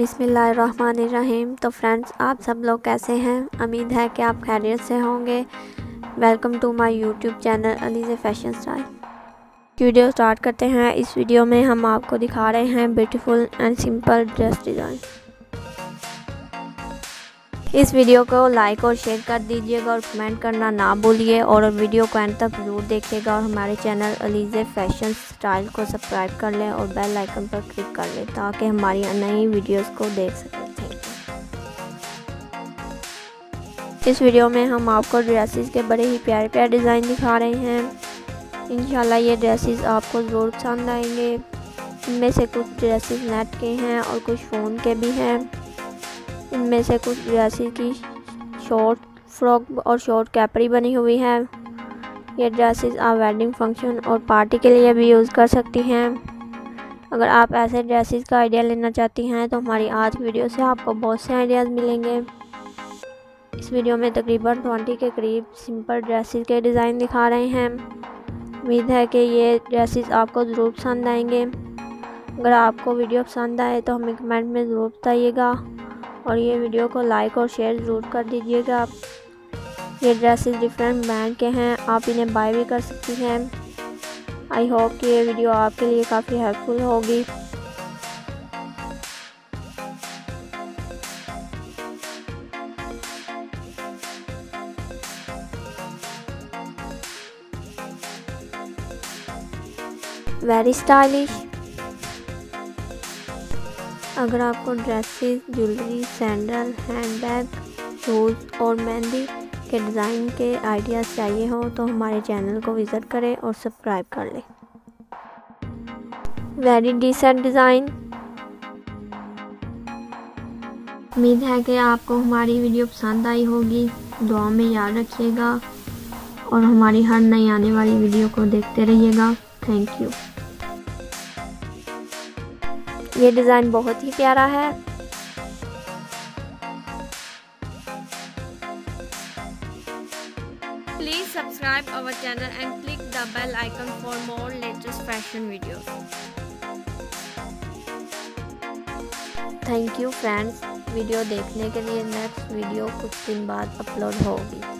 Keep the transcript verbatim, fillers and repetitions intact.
बिस्मिल्लाहिर्रहमानिर्रहीम। तो फ्रेंड्स, आप सब लोग कैसे हैं? उम्मीद है कि आप खैरियत से होंगे। Welcome to my YouTube channel Ali's fashion style. Video start करते हैं। इस वीडियो में हम आपको दिखा रहे हैं beautiful and simple dress design. इस वीडियो को लाइक और शेयर कर दीजिएगा और कमेंट करना ना भूलिए, और वीडियो को एंड तक ज़रूर देखिएगा और हमारे चैनल अलीज़ फैशन स्टाइल को सब्सक्राइब कर लें और बेल आइकन पर क्लिक कर लें ताकि हमारी नई वीडियोस को देख सकें। इस वीडियो में हम आपको ड्रेसेस के बड़े ही प्यारे प्यारे डिज़ाइन दिखा रहे हैं। इंशाल्लाह ये ड्रेसेस आपको ज़रूर पसंद आएंगे। इनमें से कुछ ड्रेसेस नेट के हैं और कुछ फ़ोन के भी हैं। इनमें से कुछ ड्रेसेस की शॉर्ट फ्रॉक और शॉर्ट कैपरी बनी हुई है। ये ड्रेसेस आप वेडिंग फंक्शन और पार्टी के लिए भी यूज़ कर सकती हैं। अगर आप ऐसे ड्रेसेस का आइडिया लेना चाहती हैं तो हमारी आज की वीडियो से आपको बहुत से आइडियाज़ मिलेंगे। इस वीडियो में तकरीबन बीस के करीब सिंपल ड्रेसेस के डिज़ाइन दिखा रहे हैं। उम्मीद है कि ये ड्रेसेस आपको ज़रूर पसंद आएंगे। अगर आपको वीडियो पसंद आए तो हमें कमेंट में ज़रूर बताइएगा और ये वीडियो को लाइक और शेयर ज़रूर कर दीजिएगा। ये ड्रेसेस डिफरेंट ब्रांड के हैं, आप इन्हें बाय भी कर सकती हैं। आई होप कि ये वीडियो आपके लिए काफ़ी हेल्पफुल होगी। Very stylish. अगर आपको dresses, jewellery, sandal, handbag, shoes और मेहंदी के डिज़ाइन के आइडियाज़ चाहिए हो तो हमारे चैनल को विज़िट करें और सब्सक्राइब कर लें। Very decent design. उम्मीद है कि आपको हमारी वीडियो पसंद आई होगी। दुआ में याद रखिएगा और हमारी हर नई आने वाली वीडियो को देखते रहिएगा। Thank you. ये डिज़ाइन बहुत ही प्यारा है। Please subscribe our channel and click the bell icon for more latest fashion videos. Thank you friends। Video देखने के लिए नेक्स्ट वीडियो कुछ दिन बाद अपलोड होगी।